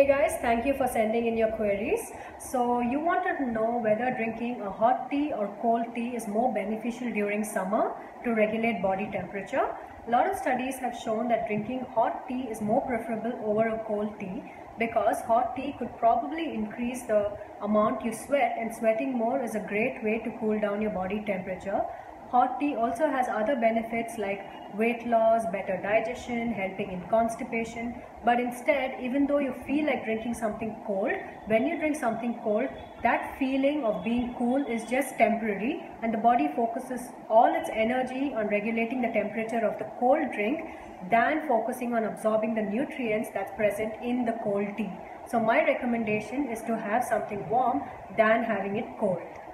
Hey guys, thank you for sending in your queries. So you wanted to know whether drinking a hot tea or cold tea is more beneficial during summer to regulate body temperature. A lot of studies have shown that drinking hot tea is more preferable over a cold tea because hot tea could probably increase the amount you sweat, and sweating more is a great way to cool down your body temperature. Hot tea also has other benefits like weight loss, better digestion, helping in constipation. But instead, even though you feel like drinking something cold, when you drink something cold, that feeling of being cool is just temporary, and the body focuses all its energy on regulating the temperature of the cold drink than focusing on absorbing the nutrients that's present in the cold tea. So my recommendation is to have something warm than having it cold.